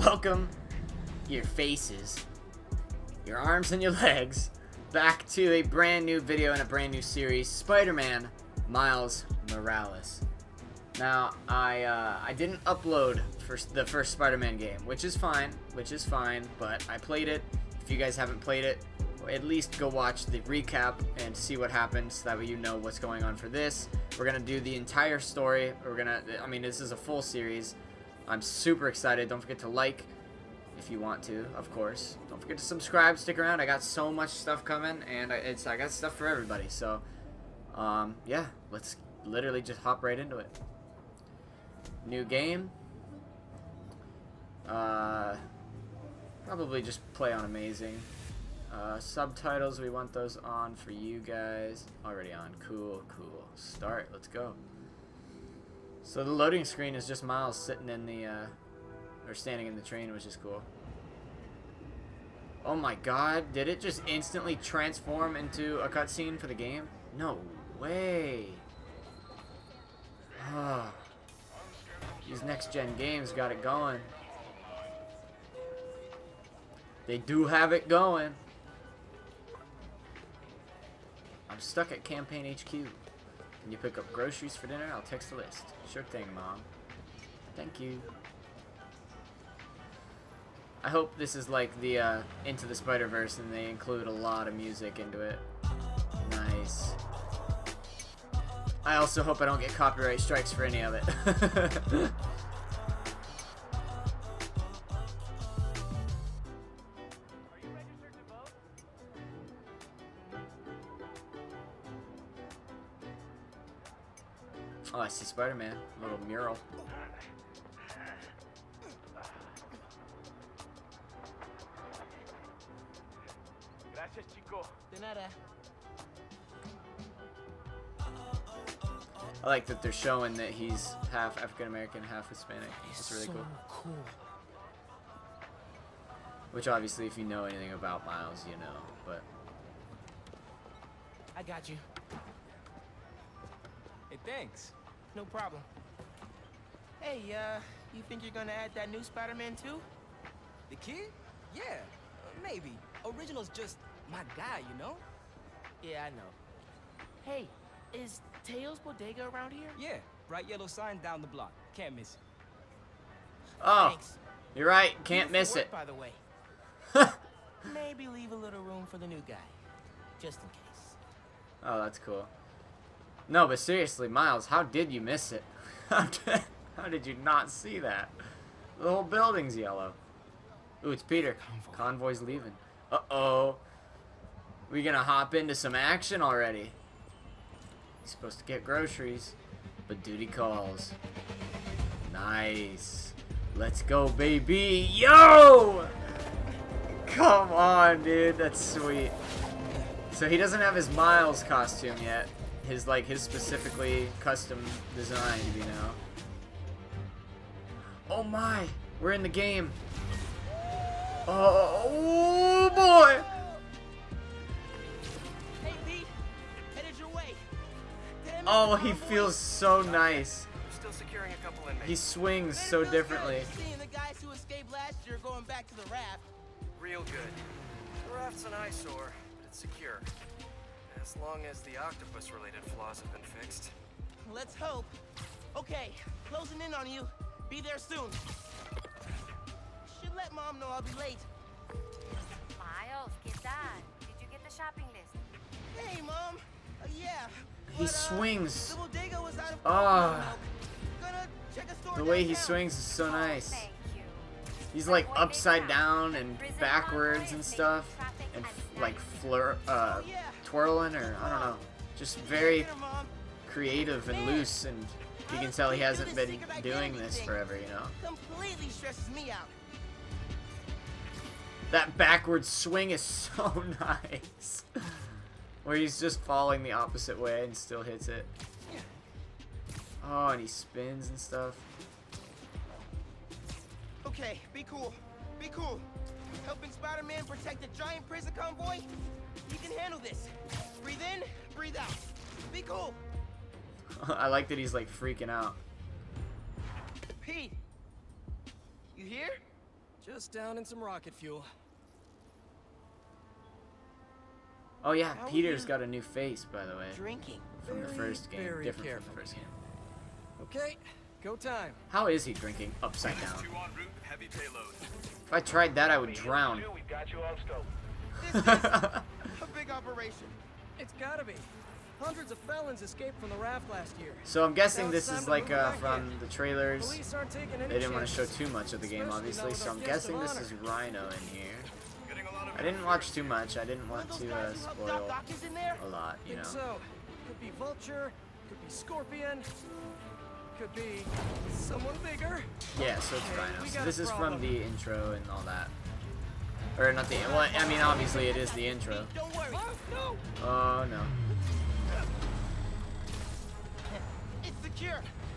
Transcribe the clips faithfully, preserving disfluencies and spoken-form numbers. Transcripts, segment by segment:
Welcome your faces, your arms and your legs back to a brand new video and a brand new series, Spider-Man Miles Morales. Now, I uh, I didn't upload for the first Spider-Man game, which is fine, which is fine, but I played it. If you guys haven't played it, at least go watch the recap and see what happens, so that way you know what's going on for this. We're gonna do the entire story. We're gonna, I mean, this is a full series. I'm super excited. Don't forget to like if you want to, of course. Don't forget to subscribe, stick around. I got so much stuff coming, and I, it's I got stuff for everybody. So, um, yeah, let's literally just hop right into it. New game. Uh, probably just play on amazing. Uh, subtitles, we want those on for you guys. Already on. Cool, cool. Start. Let's go. So the loading screen is just Miles sitting in the, uh, or standing in the train, which is cool. Oh my god, did it just instantly transform into a cutscene for the game? No way. Oh, these next-gen games got it going. They do have it going. I'm stuck at Campaign H Q. Can you pick up groceries for dinner? I'll text the list. Sure thing, Mom. Thank you. I hope this is like the uh, Into the Spider-Verse and they include a lot of music into it. Nice. I also hope I don't get copyright strikes for any of it. Oh, I see Spider-Man. A little mural. Gracias, chico. De nada. I like that they're showing that he's half African-American, half Hispanic. It's really so cool. cool. Which obviously, if you know anything about Miles, you know, but... I got you. Hey, thanks. No problem. Hey, uh, you think you're gonna add that new Spider-Man too? The kid? Yeah, uh, maybe. Original's just my guy, you know? Yeah, I know. Hey, is Teo's Bodega around here? Yeah, bright yellow sign down the block. Can't miss it. Oh, Thanks. you're right. Can't Beautiful miss work, it. by the way. Maybe leave a little room for the new guy, just in case. Oh, that's cool. No, but seriously, Miles, how did you miss it? How did, how did you not see that? The whole building's yellow. Ooh, it's Peter. Convoy. Convoy's leaving. Uh-oh. We gonna hop into some action already. He's supposed to get groceries, but duty calls. Nice. Let's go, baby. Yo! Come on, dude. That's sweet. So he doesn't have his Miles costume yet. His, like, his specifically custom designed, you know. Oh my! We're in the game. Oh, boy! Hey, Pete, headed your way. Damn it, Oh, he Convoy. feels so nice. Still securing a couple inmates. He swings Man, so feels differently. good seeing the guys who escaped last year going back to the raft. Real good. The raft's an eyesore, but it's secure. As long as the octopus-related flaws have been fixed. Let's hope. Okay, closing in on you. Be there soon. Should let Mom know I'll be late. Miles, ¿qué tal? Did you get the shopping list? Hey, Mom. Uh, yeah. He but, uh, swings. the bodega was out of Ah. Gonna check a store The way he downtown. swings is so nice. Thank you. He's like upside down and backwards and stuff, and like fleur, uh, Yeah. twirling, or I don't know, just very Later, Mom. creative and loose, and you can tell he hasn't been doing this forever, you know. Completely stresses me out. That backwards swing is so nice, where he's just falling the opposite way and still hits it. Oh, and he spins and stuff. Okay, be cool. Be cool. Helping Spider-Man protect a giant prison convoy? You can handle this. Breathe in, breathe out. Be cool. I like that he's like freaking out. Pete, you here? Just down in some rocket fuel. Oh yeah, How are Peter's you got a new face, by the way, Drinking. from the Very, first game. very Different careful. from the first game. Okay, go time. How is he drinking upside down? Two en route, heavy payload. If I tried that, I would drown. This is a big operation. It's gotta be. Hundreds of felons escaped from the raft last year. So I'm guessing Now this it's is time to like move uh, back from in. the trailers. Police aren't taking any They didn't want to show chances, too much of the game, especially obviously, now with so our I'm guest guessing of this honor. is Rhino in here. Getting a lot of I didn't watch too much. I didn't want to uh, spoil Doctors in there? a lot, you Think know. so. Could be Vulture, could be Scorpion, could be someone bigger. Yeah, so it's Okay, Rhino. we So got a this is from problem. the intro and all that. Or not the, well, I mean, obviously it is the intro. Don't worry. No! Oh, no. It's secure.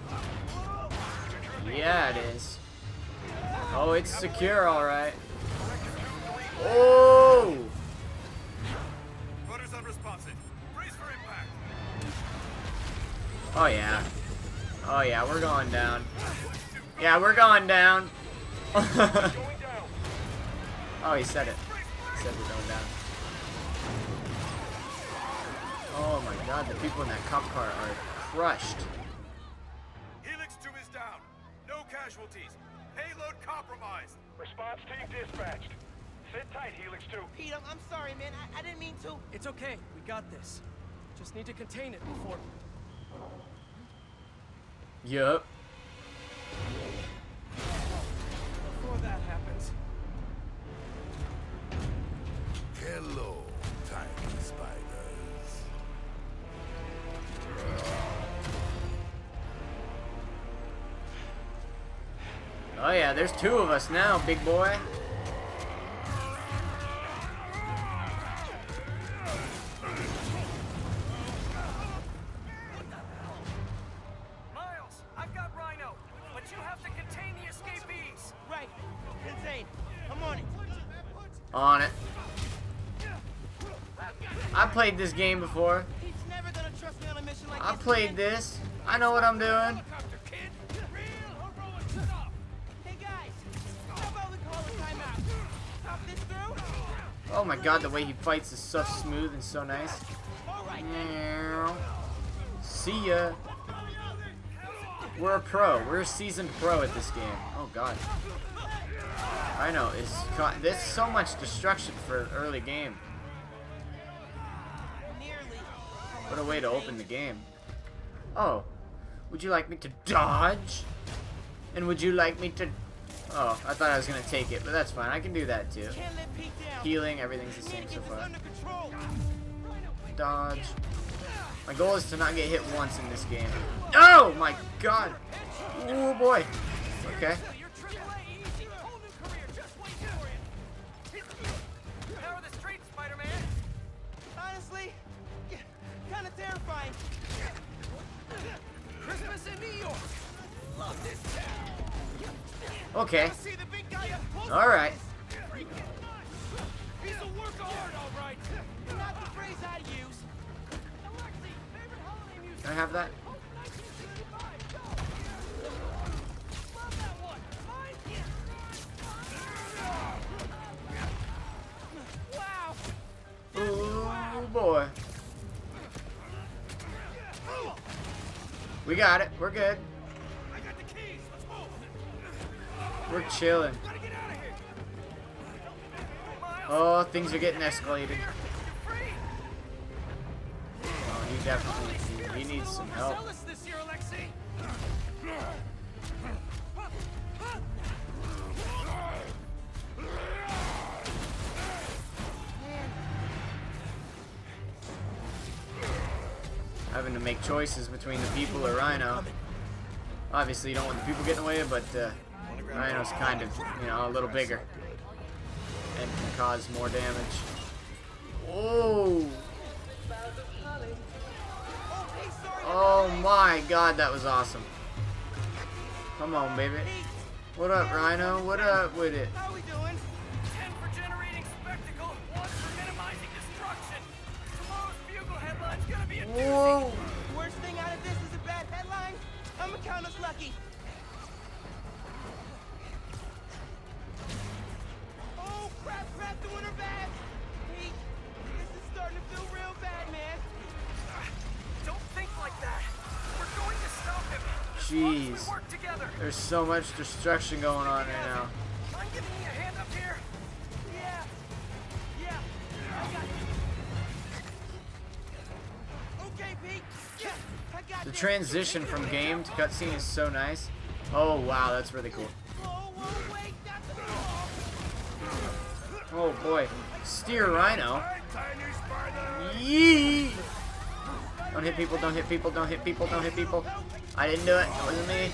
Yeah, it is. Oh, it's secure, alright. Oh! Rudders unresponsive. Brace for impact. Oh, yeah. Oh, yeah, we're going down. Yeah, we're going down. Oh, he said it. He said we're going down. Oh my god, the people in that cop car are crushed. Helix two is down. No casualties. Payload compromised. Response team dispatched. Sit tight, Helix two. Pete, I'm, I'm sorry, man. I, I didn't mean to. It's okay, we got this. Just need to contain it before... Yup. before that happens. Hello, tiny spiders. Oh yeah, there's two of us now, big boy. Miles, I've got Rhino, but you have to contain the escapees. Right. Contain. I'm on it. On it. I played this game before. He's never gonna trust me on a mission like I this. played again. this. I know what I'm doing. Hey guys, how about we call a timeout? Talk this through? Oh my god, the way he fights is so smooth and so nice. All right. Meow. See ya. We're a pro. We're a seasoned pro at this game. Oh god. I know. It's ca- there's so much destruction for an early game. Nearly. What a way to open the game. Oh. Would you like me to dodge? And would you like me to... Oh, I thought I was going to take it, but that's fine. I can do that too. Can't let Pete down. Healing, everything's the We same need to so get this far. under control. Dodge. My goal is to not get hit once in this game. Oh my god! Oh boy. Okay. Your triple A easy, whole new career just waiting for you. Power the streets, Spider-Man. Honestly, kind of terrifying. Christmas in New York. Love this town. Okay. See the big guy up close. Alright. He's a workhorse, all right. Not the phrase I use. Alexi, favorite holiday music. Can I have that? Love that one. Mine. Wow. Oh boy. We got it. We're good. I got the keys. Let's move. We're chilling. Gotta get out of here. Oh, things are getting escalated. Oh, he definitely he needs some help. Sell us this year, Alexi. Having to make choices between the people or Rhino. Obviously, you don't want the people getting away, but uh, Rhino's kind of, you know, a little bigger and can cause more damage. Oh! Oh my god, that was awesome. Come on, baby. What up, Rhino? What up with it? How we doing? ten for generating spectacle, one for minimizing destruction. Tomorrow's bugle headline's gonna be a Whoa! Worst thing out of this is a bad headline. I'ma count us lucky. Jeez. Work together. There's so much destruction going on right now. I'm giving you a hand up here. Yeah. Yeah. I got you. Okay, Pete. Yeah. I got The this. transition from game to cutscene is so nice. Oh wow, that's really cool. Whoa, whoa, wait, that's the Oh boy. Steer Rhino. Tiny spider! Yee! Don't hit people, don't hit people, don't hit people, don't hit people. I didn't do it. It wasn't me.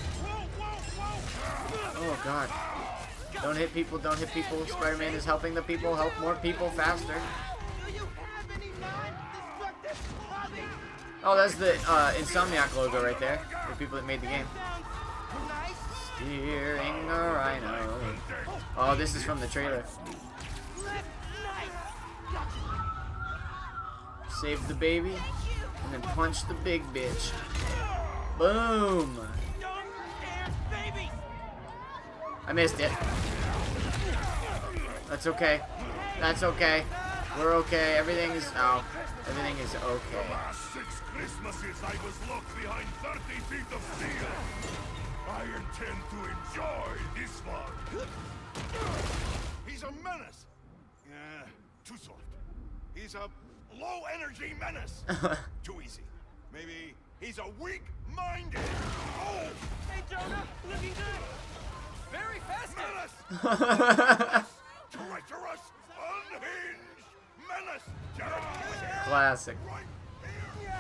Oh god. Don't hit people, don't hit people. Spider-Man is helping the people. Help more people faster. Do you have any non-destructive hobbies? Oh, that's the uh, Insomniac logo right there. The people that made the game. Sounds nice. Steering a Rhino. Oh, this is from the trailer. Left, nice. Gotcha. Save the baby, and then punch the big bitch. Boom! Don't dare, baby. I missed it. That's okay. That's okay. We're okay. Everything is... Oh. Everything is okay. Last six Christmases I was locked behind thirty feet of steel. I intend to enjoy this one. He's a menace. Yeah, too soft. He's a low-energy menace. Too easy. Maybe he's a weak-minded. Oh! Hey, Jonah, looking good. Very festive. Menace! Treacherous, unhinged menace! Classic. Right here.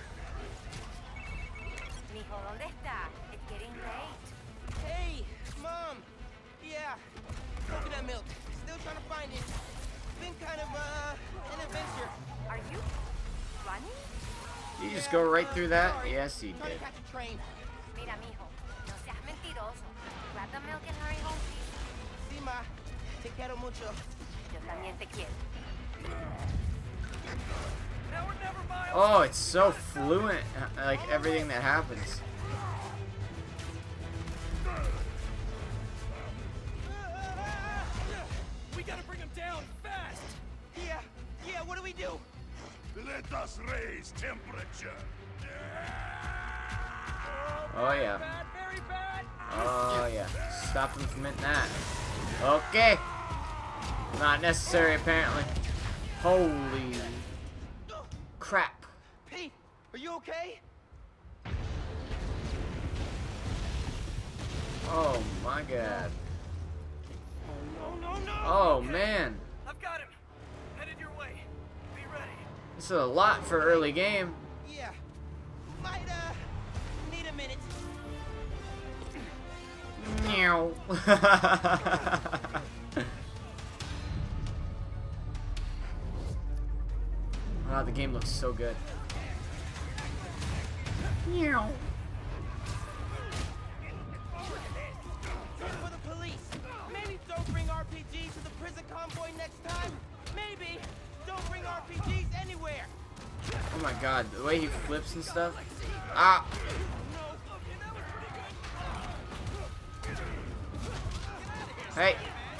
Mijo, ¿dónde está? It's getting late. Hey, Mom. Yeah, coconut milk. Still trying to find it. Been kind of, uh, an adventure. Are you running? You just go right through that? Sorry. Yes, he Trying did. to catch a train. Mira, mijo, no seas mentiroso. Grab the milk and hurry home, please. Sí, ma. Te quiero mucho. Yo también te quiero. Now or never, Miles. Oh, it's so fluent. uh, Like, everything that happens. We gotta bring him down fast. Yeah, yeah, what do we do? Let us raise temperature. Oh, yeah. Bad, very bad. Oh, yeah. Stop them from hitting that. Okay. Not necessary, apparently. Holy crap. Pete, are you okay? Oh, my God. Oh, no, no, no. Oh, man. I've got him. Headed your way. Be ready. This is a lot for early game. Yeah. Might, uh, need a minute. Meow. Wow, the game looks so good. Meow. For the police. Maybe don't bring R P Gs to the prison convoy next time. Maybe don't bring R P Gs anywhere. Oh my god, the way he flips and stuff. Ah! Hey!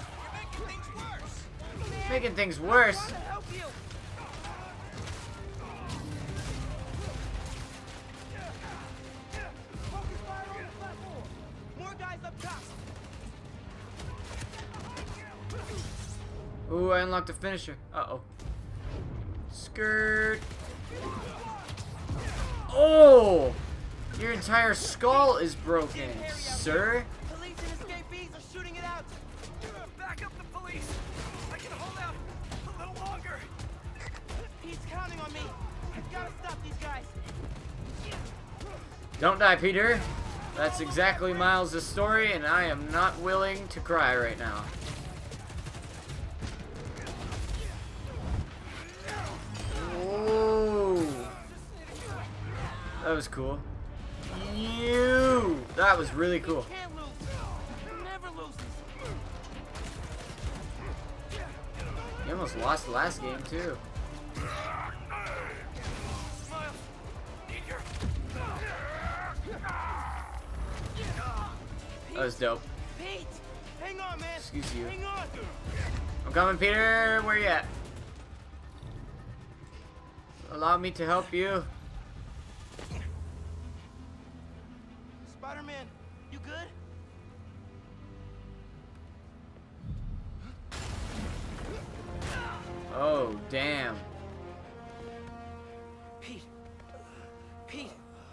Making things worse. Trying to help you. Focus fire on the platform. More guys up top. Ooh, I unlocked a finisher. Uh-oh. Skirt. Oh! Your entire skull is broken, sir. Police and escapees are shooting it out. Back up the police. I can hold out a little longer. He's counting on me. I've got to stop these guys. Don't die, Peter. That's exactly Miles' story, and I am not willing to cry right now. Whoa. That was cool. You. That was really cool. Can't lose. Never loses. You almost lost the last game, too. Miles, need your... That was dope. Pete, hang on, man. Excuse you. Hang on. I'm coming, Peter. Where you at? Allow me to help you. Spider-Man, you good? Oh, damn. Pete. Pete.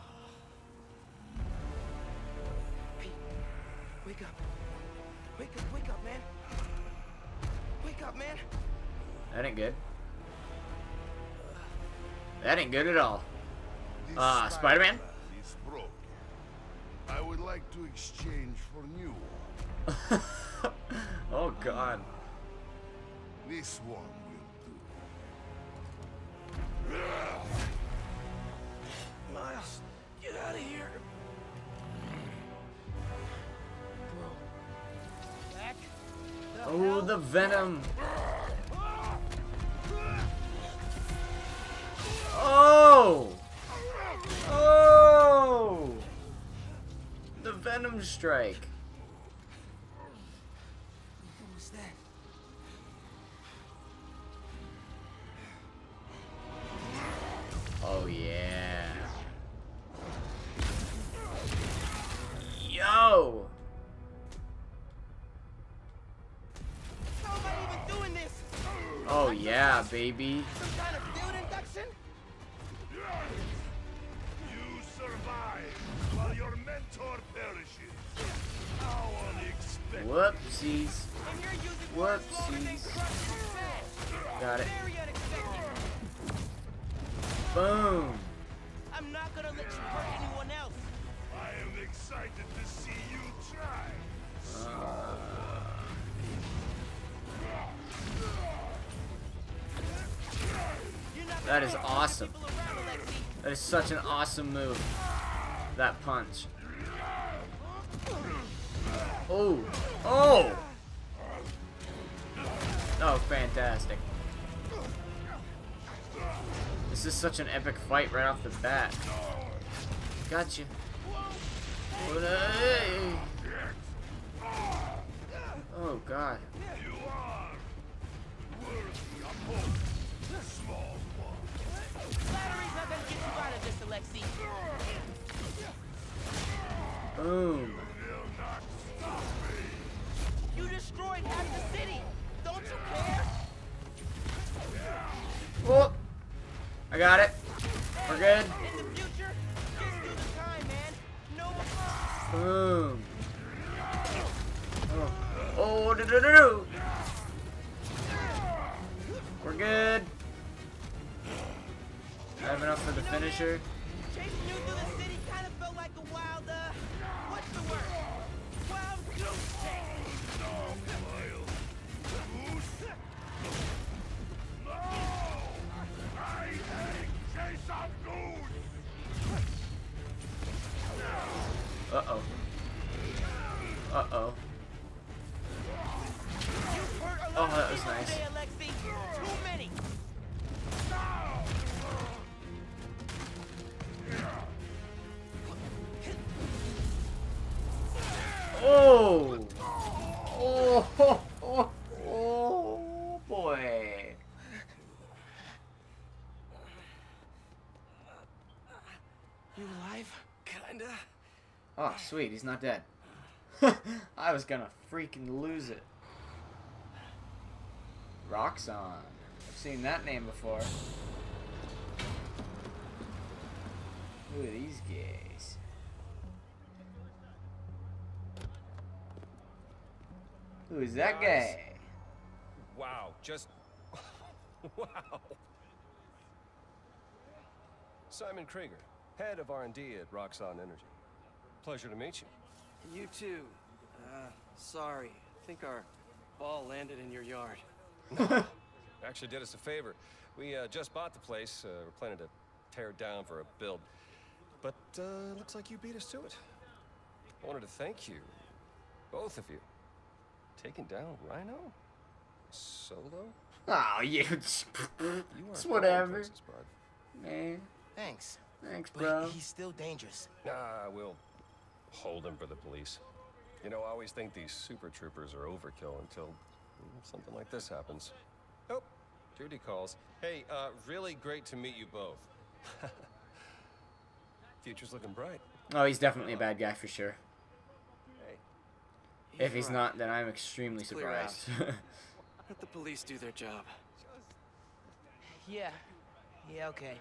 Pete. Wake up. Wake up, wake up, man. Wake up, man. That ain't good. That ain't good at all. This Ah, uh, Spider-Man? is broken. I would like to exchange for new one. Oh, God. This one will do. Miles, get out of here. Bro. Back. The Oh, hell? the Venom. Oh! Oh! The Venom strike. What was that? Oh, yeah. Yo! How am I even doing this? Oh, yeah, baby. Some kind of field induction? You survive while your mentor perishes. How unexpected. Whoopsies. And you're using words longer than Whoopsies. crush and fast. Got it. Very unexpected. Boom. I'm not gonna let you hurt anyone else. I am excited to see you try. Uh, You're not That gonna is hurt awesome. people around, Alexi. that is such an awesome move. That punch. Oh. Oh! Oh, fantastic. This is such an epic fight right off the bat. Gotcha. Oh, God. You are worthy of hope, small one. Flattery's not gonna get you out of this, Alexi. Boom. Will not stop me. You destroyed half the city. Don't you care? Whoop. I got it. We're good. In the future, just do the time, man. No one. Boom. Oh. Oh, do do do do. We're good. I have enough for the finisher. Chasing you through the city kind of felt like a wild, uh, what's the word? Wild goose chase. I hate chase of goons. Uh-oh. Uh-oh. You've hurt a Oh, lot that of was people nice. today, Alexi. Too many. Oh! Oh, oh, oh, oh boy. You alive? Kinda. Oh, sweet, he's not dead. I was gonna freaking lose it. Roxxon. I've seen that name before. Who are these guys? Who is that guy? Wow, just wow. Simon Krieger, head of R and D at Roxxon Energy. Pleasure to meet you. You too. Uh, sorry. I think our ball landed in your yard. Actually did us a favor. We uh, just bought the place. Uh, we're planning to tear it down for a build. But uh, looks like you beat us to it. I wanted to thank you, both of you, taking down Rhino solo. Oh, you. You It's are whatever. places, bud. Man, Thanks. thanks, But bro. he's still dangerous. Nah, we'll hold him for the police. You know, I always think these super troopers are overkill until mm, something like this happens. Oh, Judy calls. Hey, uh, really great to meet you both. Future's looking bright. Oh, he's definitely a bad guy for sure. Hey, If he's right. not, then I'm extremely Let's clear out. surprised. Let the police do their job. Yeah. Yeah, okay.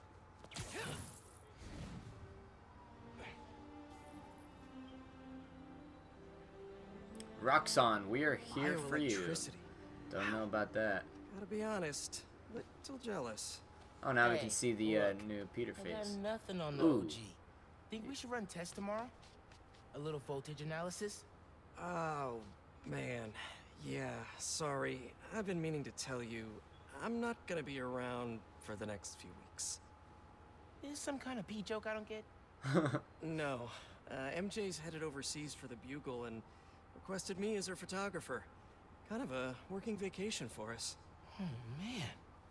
Roxanne, we are here for you. Bioelectricity. Don't know about that. Gotta be honest, little jealous. Oh, now we Hey, can see the uh, look, new Peter I got face. nothing on the Ooh. O G. Think we should run tests tomorrow? A little voltage analysis? Oh, man. Yeah, sorry. I've been meaning to tell you, I'm not gonna be around for the next few weeks. Is this some kind of pee joke I don't get? No. Uh, M J's headed overseas for the Bugle and requested me as her photographer. Kind of a working vacation for us. Oh, man.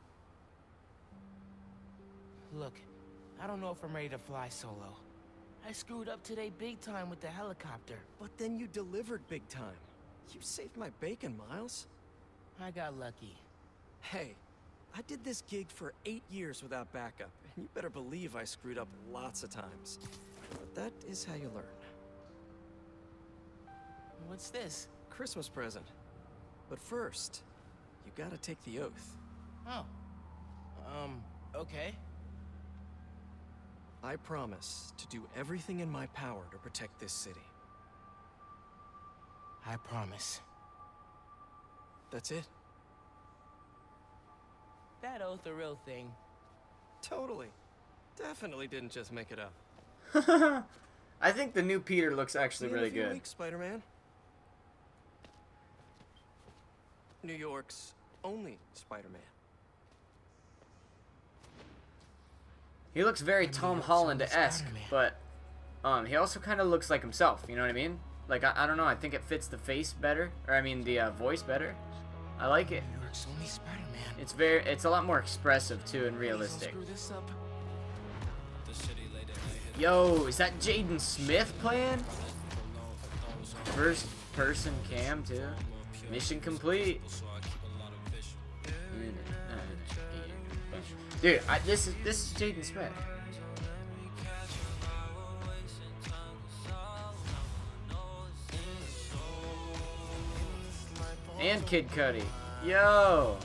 Look, I don't know if I'm ready to fly solo. I screwed up today big time with the helicopter. But then you delivered big time. You saved my bacon, Miles. I got lucky. Hey, I did this gig for eight years without backup, and you better believe I screwed up lots of times. But that is how you learn. What's this? Christmas present. But first, you gotta take the oath. Oh. Um, okay. I promise to do everything in my power to protect this city. I promise. That's it? That oath a real thing. Totally. Definitely didn't just make it up. I think the new Peter looks actually See you in really a few good. weeks, Spider-Man. New York's only Spider-Man. He looks very Tom Holland-esque, Spider-Man. but um, he also kind of looks like himself. You know what I mean? Like I, I don't know. I think it fits the face better, or I mean the uh, voice better. I like it. New York's only Spider-Man. It's very. It's a lot more expressive too and Please don't realistic. screw this up. Yo, is that Jaden Smith playing? First person cam too. Mission complete. Dude, I, this is this is Jaden Smith. And Kid Cudi. Yo.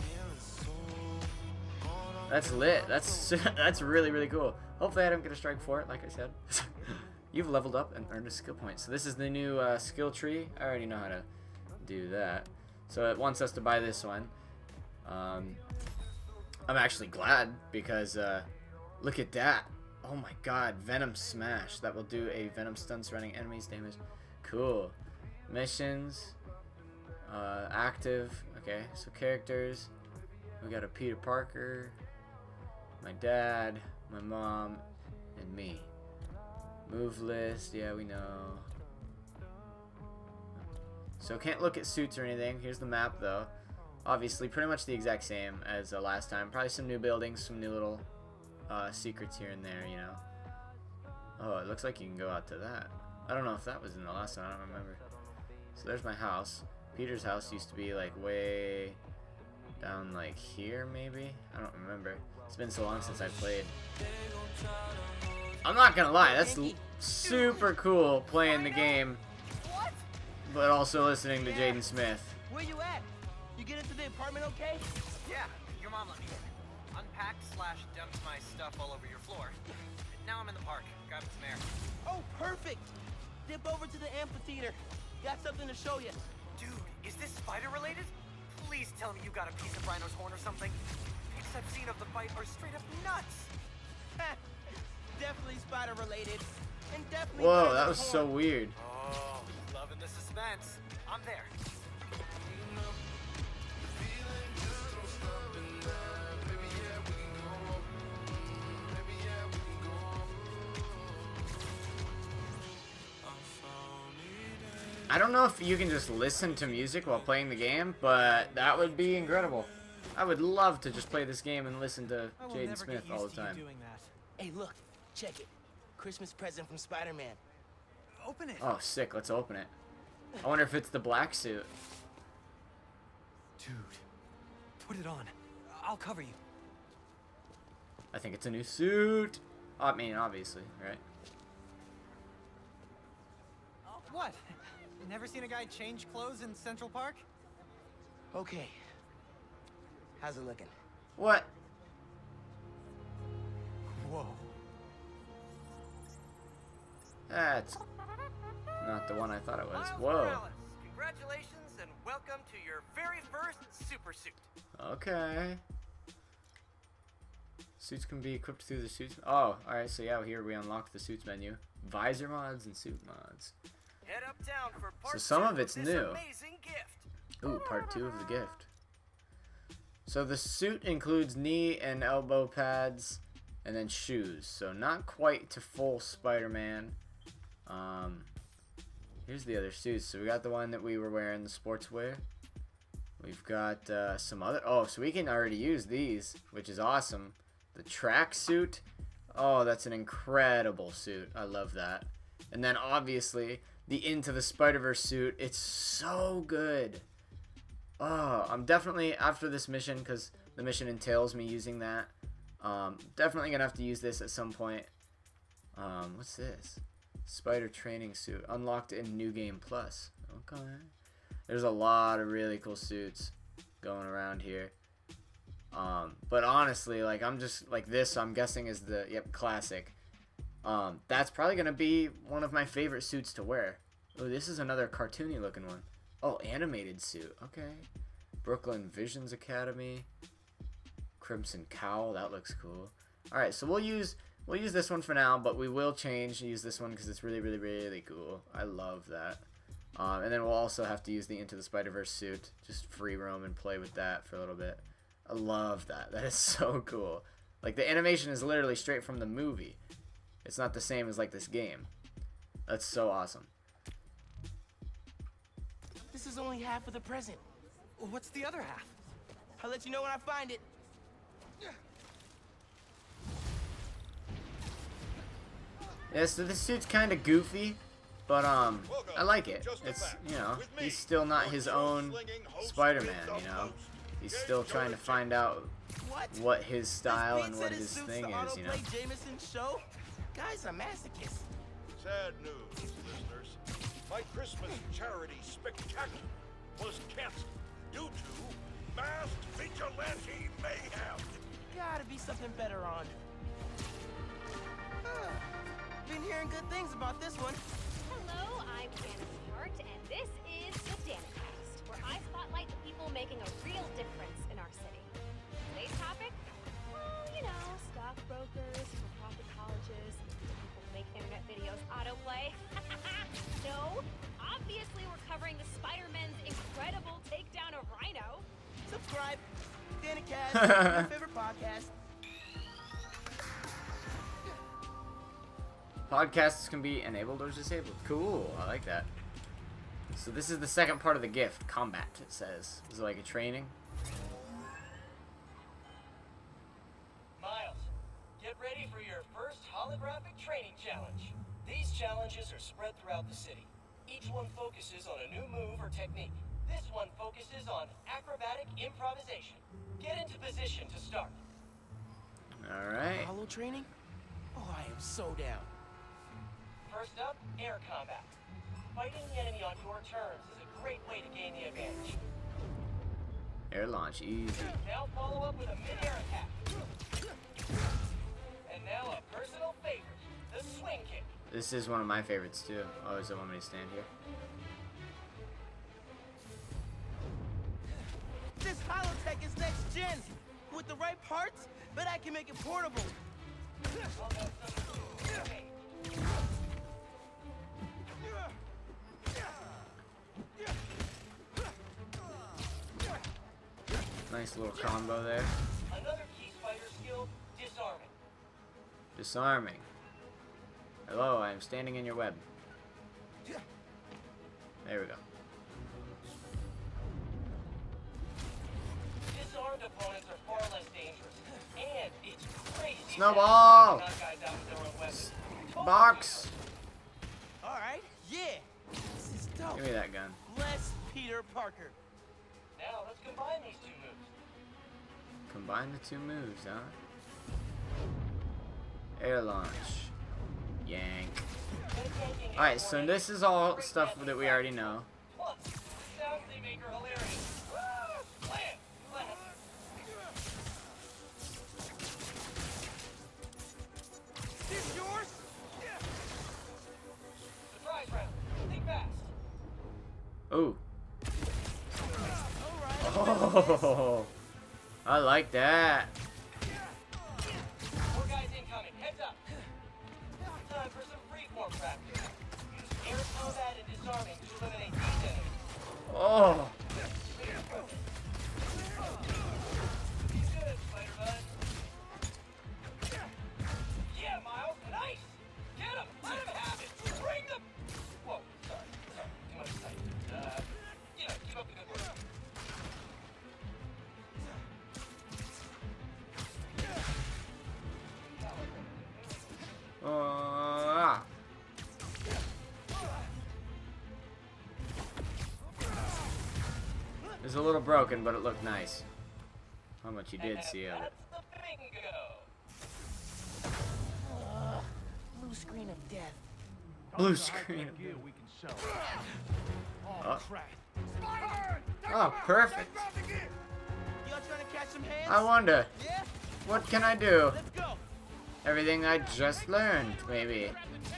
That's lit. That's that's really really cool. Hopefully I don't get a strike for it, like I said. You've leveled up and earned a skill point. So this is the new uh, skill tree. I already know how to do that. So it wants us to buy this one. Um, I'm actually glad because uh, look at that. Oh my god, Venom Smash. That will do a Venom stun surrounding enemies damage. Cool. Missions. Uh, active. Okay, so characters. We got a Peter Parker. My dad. My mom. And me. Move list. Yeah, we know. So can't look at suits or anything. Here's the map though. Obviously pretty much the exact same as uh, last time. Probably some new buildings, some new little uh, secrets here and there, you know. Oh, it looks like you can go out to that. I don't know if that was in the last one. I don't remember. So there's my house. Peter's house used to be like way down like here maybe. I don't remember. It's been so long since I played. I'm not gonna lie, that's l super cool playing the game, What? but also listening to Jaden Smith. Where you at? You get into the apartment okay? Yeah, your mom let me in. Unpacked slash dumped my stuff all over your floor. Now I'm in the park, grabbing some air. Oh, perfect. Dip over to the amphitheater. Got something to show you. Dude, is this spider related? Please tell me you got a piece of Rhino's horn or something. Pics I've seen of the fight are straight up nuts. Definitely spider related. And definitely Whoa, better that than was a so horn. weird. Oh, loving the suspense. I'm there. I don't know if you can just listen to music while playing the game, but that would be incredible. I would love to just play this game and listen to Jaden Smith all the time. Hey, look. Check it. Christmas present from Spider-Man. Open it. Oh, sick. Let's open it. I wonder if it's the black suit. Dude, put it on. I'll cover you. I think it's a new suit. I mean, obviously, right? What? Never seen a guy change clothes in Central Park? Okay. How's it looking? What? Whoa. That's not the one I thought it was. Miles Whoa. Morales, congratulations and welcome to your very first super suit. Okay. Suits can be equipped through the suits. Oh, alright, so yeah, here we unlock the suits menu. Visor mods and suit mods. Head uptown for part So some two of it's this new. Amazing gift. Ooh, part two of the gift. So the suit includes knee and elbow pads and then shoes. So not quite to full Spider-Man. Um, here's the other suits. So we got the one that we were wearing, the sportswear. We've got uh, some other... Oh, so we can already use these, which is awesome. The track suit. Oh, that's an incredible suit. I love that. And then obviously the Into the Spider-Verse suit. It's so good. Oh, I'm definitely, after this mission, because the mission entails me using that, um, definitely going to have to use this at some point. Um, what's this? Spider training suit. Unlocked in New Game Plus. Okay. There's a lot of really cool suits going around here. Um, but honestly, like, I'm just, like, this, I'm guessing is the, yep, classic. Um, that's probably going to be one of my favorite suits to wear. Oh, this is another cartoony looking one. Oh, animated suit. Okay. Brooklyn Visions Academy. Crimson Cowl. That looks cool. Alright, so we'll use we'll use this one for now, but we will change and use this one because it's really, really, really cool. I love that. Um, and then we'll also have to use the Into the Spider-Verse suit. Just free roam and play with that for a little bit. I love that. That is so cool. Like, the animation is literally straight from the movie. It's not the same as, like, this game. That's so awesome. This is only half of the present. What's the other half? I'll let you know when I find it. Yeah, so this suit's kind of goofy, but um, I like it. It's, you know, he's still not his own Spider-Man, you know. He's still trying to find out what his style and what his thing is, you know. Jameson's show? Guy's a masochist. Sad news, listeners. My Christmas charity spectacular was canceled due to masked vigilante mayhem. Gotta be something better on. Huh. Been hearing good things about this one. Hello, I'm Janice Hart, and this is the Danicast, where I spotlight the people making a real difference in our city. Today's topic? Well, you know, stockbrokers, for-profit colleges, people who make internet videos autoplay. No, obviously we're covering the Spider-Man's incredible takedown of Rhino. Subscribe. Danicast, your favorite podcast. Podcasts can be enabled or disabled. Cool, I like that. So this is the second part of the gift, combat, it says. Is it like a training? Miles, get ready for your first holographic training challenge. These challenges are spread throughout the city. Each one focuses on a new move or technique. This one focuses on acrobatic improvisation. Get into position to start. Alright. Hollow training? Oh, I am so down. First up, air combat. Fighting the enemy on your terms is a great way to gain the advantage. Air launch, easy. Now follow up with a mid-air attack. And now a personal favorite, the swing kick. This is one of my favorites too. Oh, does it want me to stand here? This holotech is next gen. With the right parts, but I can make it portable. Nice little combo there. Another key spider skill, disarming. Disarming. Hello, I am standing in your web. There we go. Disarmed opponents are far less dangerous. And it's crazy. Snowball! Knock guys out with their own weapons. Box! Alright, yeah. This is dope. Give me that gun. Bless Peter Parker. Now let's combine these two moves. Combine the two moves, huh? Air launch. Yank. Alright, so this is all stuff that we already know. This yours? Surprise round. Think fast. Ooh. Oh, I like that. More guys incoming. Heads up. Time for some freeform practice. Air combat and disarming to eliminate these enemies. Oh. Good, Spider-Man. Yeah, Miles. Nice. Get him. Let him have it. Bring them. Whoa. Sorry. Sorry. Too much excitement. Uh, you know, keep up the good work. Uh, it's a little broken, but it looked nice. How much you did see of it. Uh, blue screen of death. Blue screen. Oh. Oh, perfect. Y'all trying to catch some hands? I wonder, Yeah? what can I do? Let's go. Everything I just learned, maybe.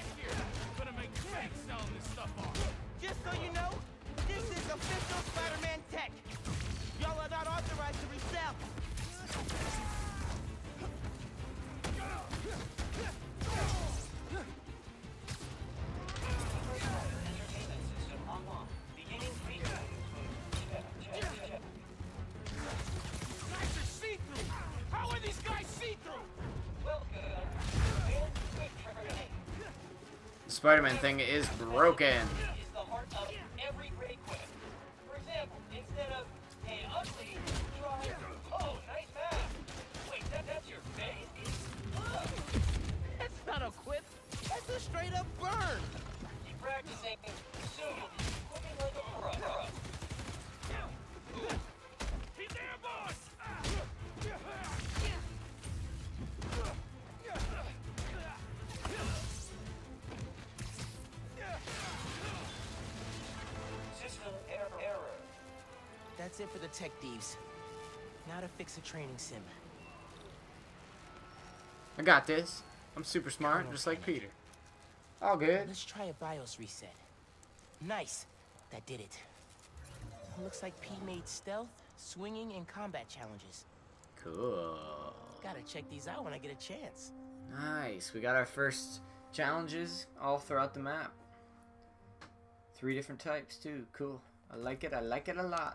Just so you know, this is official Spider-Man tech. Y'all are not authorized to resell. How are these guys see-through? The Spider-Man thing is broken. Is the heart of every great quip. For example, instead of hey ugly, try oh nice math. Wait, that that's your face? Ugh. That's not a quip. That's a straight up burn. Keep practicing. Soon you'll be quipping like a pro. He's there, boss! System error. error. That's it for the tech thieves. Now to fix a training sim. I got this. I'm super smart, just like Peter. All good. Let's try a BIOS reset. Nice. That did it. Looks like P made stealth, swinging, and combat challenges. Cool. Gotta check these out when I get a chance. Nice. We got our first challenges all throughout the map. Three different types too. Cool. I like it. I like it a lot.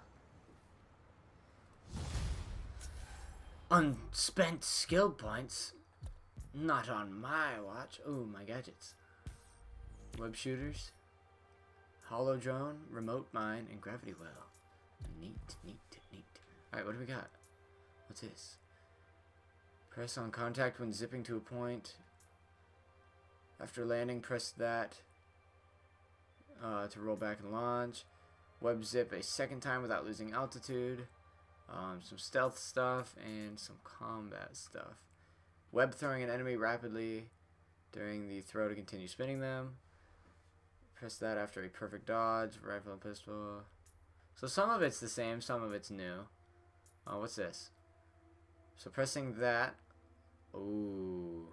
Unspent skill points? Not on my watch. Ooh, my gadgets. Web shooters. Hollow drone, remote mine, and gravity well. Neat, neat, neat. Alright, what do we got? What's this? Press on contact when zipping to a point. After landing, press that uh, to roll back and launch. Web zip a second time without losing altitude. Um, some stealth stuff and some combat stuff. Web throwing an enemy rapidly during the throw to continue spinning them. Press that after a perfect dodge. Rifle and pistol. So some of it's the same, some of it's new. Oh, what's this? So pressing that. Ooh.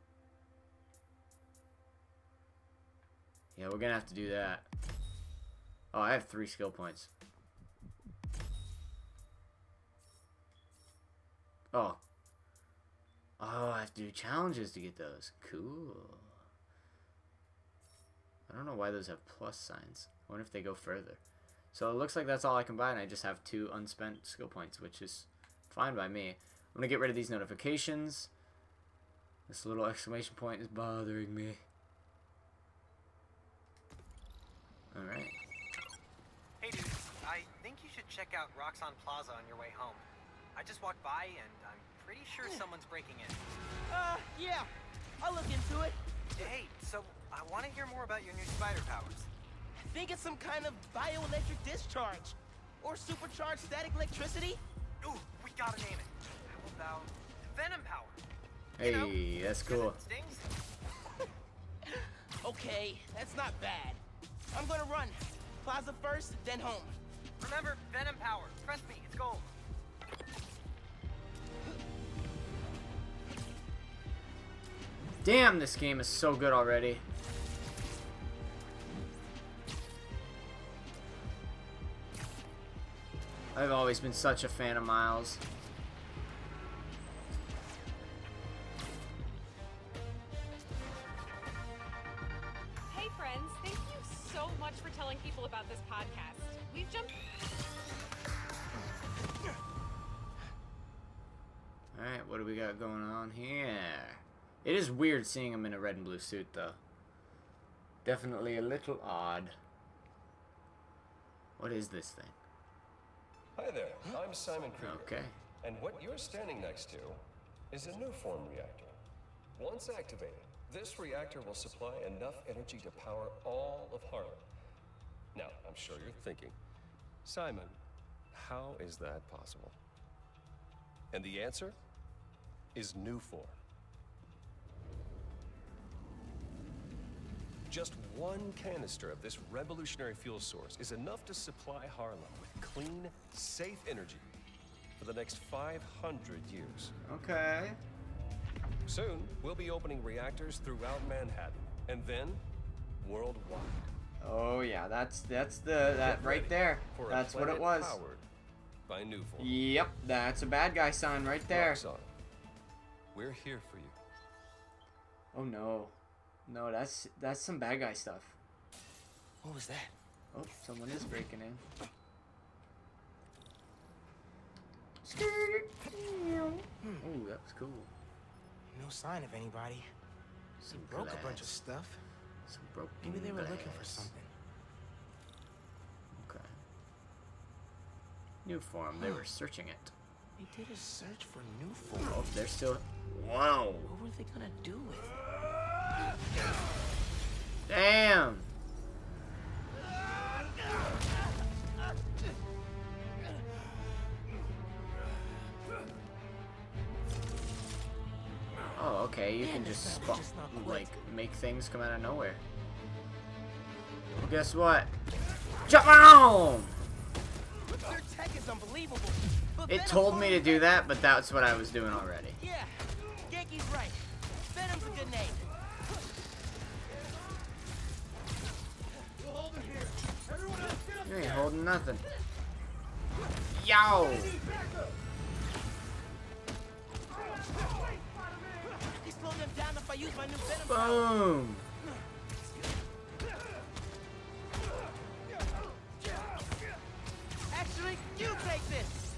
Yeah, we're gonna have to do that. Oh, I have three skill points. Oh. Oh, I have to do challenges to get those. Cool. I don't know why those have plus signs. I wonder if they go further. So it looks like that's all I can buy, and I just have two unspent skill points, which is fine by me. I'm going to get rid of these notifications. This little exclamation point is bothering me. Alright. Hey dude, I think you should check out Roxxon Plaza on your way home. I just walked by and I'm pretty sure someone's breaking in. Uh, yeah. I'll look into it. Hey, so I want to hear more about your new spider powers. I think it's some kind of bioelectric discharge. Or supercharged static electricity. Ooh, we gotta name it. How about Venom power? Hey, You know, that's cool. Stings? Okay, that's not bad. I'm gonna run. Plaza first, then home. Remember, Venom power. Trust me, it's gold. Damn, this game is so good already. I've always been such a fan of Miles. Hey friends, thank you so much for telling people about this podcast. We've jumped... Alright, what do we got going on here? It is weird seeing him in a red and blue suit, though. Definitely a little odd. What is this thing? Hi there, I'm Simon Krieger. Okay. And what you're standing next to is a new form reactor. Once activated, this reactor will supply enough energy to power all of Harlem. Now, I'm sure you're thinking, Simon, how is that possible? And the answer is new form. Just one canister of this revolutionary fuel source is enough to supply Harlem with clean, safe energy for the next five hundred years. Okay. Soon, we'll be opening reactors throughout Manhattan, and then worldwide. Oh yeah, that's that's the that right there. That's what it was. Powered by new form. Yep, that's a bad guy sign right there. Roxxon, we're here for you. Oh no. No, that's that's some bad guy stuff. What was that? Oh, someone is breaking in. Oh, that was cool. No sign of anybody. Some Broke glass. a bunch of stuff. Some broken Maybe they were glass. looking for something. Okay. New form. They were searching it. They did a search for new form. Oh, they're still. Wow. What were they gonna do with it? Damn. Oh, okay. You can just spot, like, make things come out of nowhere. Well, guess what? Jump on! Their tech is unbelievable. But It Venom's told me to already do got- that, but that's what I was doing already. Yeah, Genki's right. Venom's a good name. You ain't holding nothing. Yo! He slowed them down if I use my new Venom power. Boom! Actually, you take this.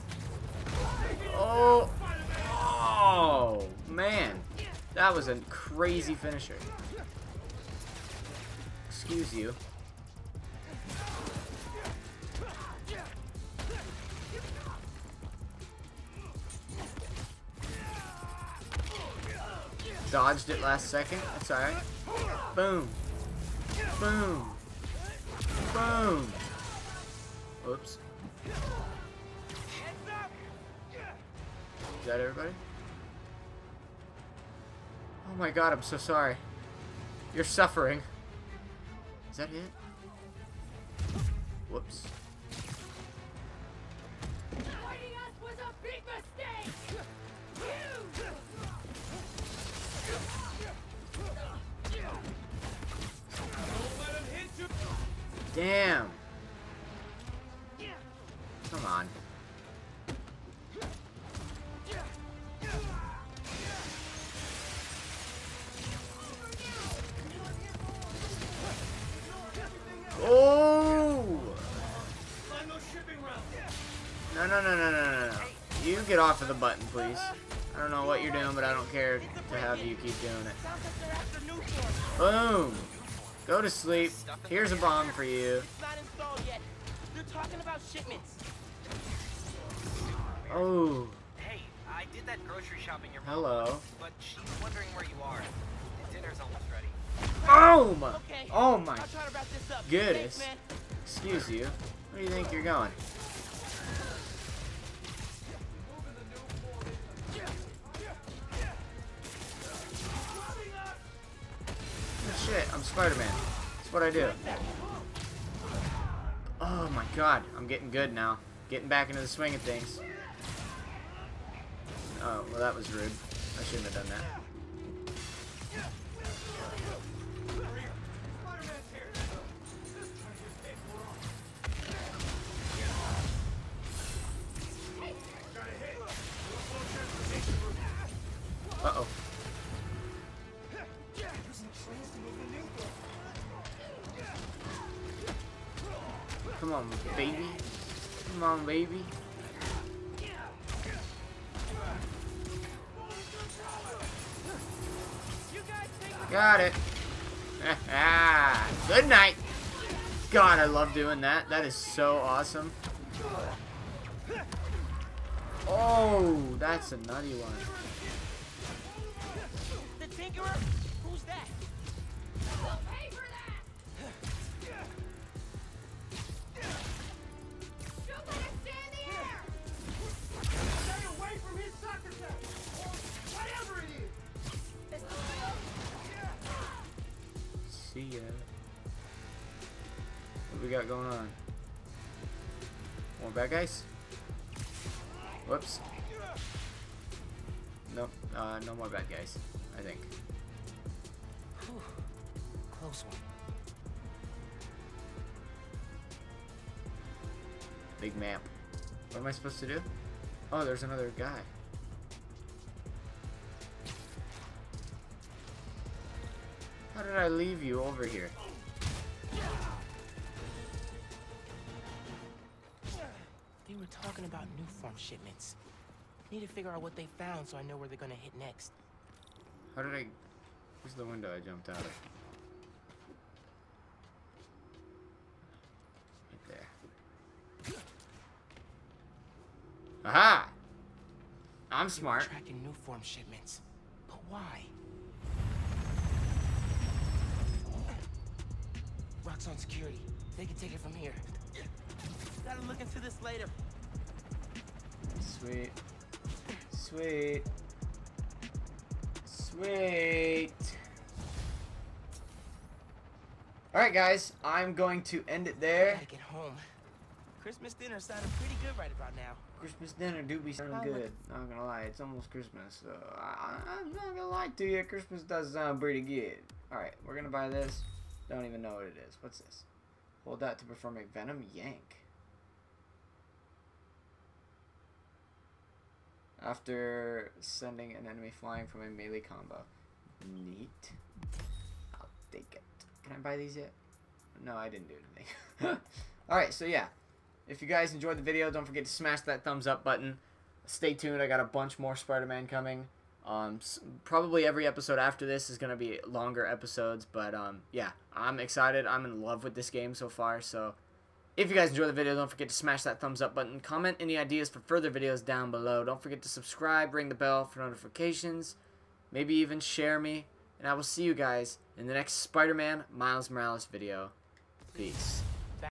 Oh! Oh! Man. That was a crazy finisher. Excuse you. Dodged it last second. That's alright. Boom. Boom. Boom. Oops. Is that everybody? Oh my god, I'm so sorry. You're suffering. Is that it? Whoops. Fighting us was a big mistake! Damn. Come on. Oh! No, no, no, no, no, no, no. You get off of the button, please. I don't know what you're doing, but I don't care to have you keep doing it. Sounds like they're after new form. Boom! Go to sleep. Here's a bomb for you. It's not installed yet. They're talking about shipments. Oh. Hey, I did that grocery shopping your mom Hello. wants, but she's wondering where you are. The dinner's almost ready. Boom! Okay. Oh my I'll try to wrap this up. goodness. Thanks, man. Excuse you. Where do you think you're going? Oh, shit. I'm Spider-Man. That's what I do. Oh my god, I'm getting good now. Getting back into the swing of things. Oh, well that was rude. I shouldn't have done that. Uh-oh. Come on, baby. Come on, baby. Got it. Good night. God, I love doing that. That is so awesome. Oh, that's a nutty one. The Tinkerer? Who's that? We'll pay for that! Shoot like a stay in the air! Stay away from his soccer set! Or whatever it is! See ya. What we got going on? More bad guys? Whoops. Nope. Uh, no more bad guys, I think. Whew. Close one. Big map. What am I supposed to do? Oh, there's another guy. How did I leave you over here? They were talking about new farm shipments. Need to figure out what they found so I know where they're gonna hit next. How did I... Where's the window I jumped out of? Right there. Aha! I'm smart. Tracking new form shipments. But why? Rock's on security. They can take it from here. Gotta look into this later. Sweet. Sweet. Sweet. Alright guys, I'm going to end it there. Gotta get home. Christmas dinner sounded pretty good right about now. Christmas dinner do be sounding good. Not gonna lie, it's almost Christmas, so I, I, I'm not gonna lie to you. Christmas does sound pretty good. Alright, we're gonna buy this. Don't even know what it is. What's this? Hold that to perform a Venom Yank. After sending an enemy flying from a melee combo. Neat. I'll take it. Can I buy these yet? No, I didn't do anything. Alright, so yeah. If you guys enjoyed the video, don't forget to smash that thumbs up button. Stay tuned. I got a bunch more Spider-Man coming. Um, probably every episode after this is going to be longer episodes. But um, yeah, I'm excited. I'm in love with this game so far. So if you guys enjoyed the video, don't forget to smash that thumbs up button. Comment any ideas for further videos down below. Don't forget to subscribe, ring the bell for notifications. Maybe even share me. And I will see you guys in the next Spider-Man Miles Morales video. Peace.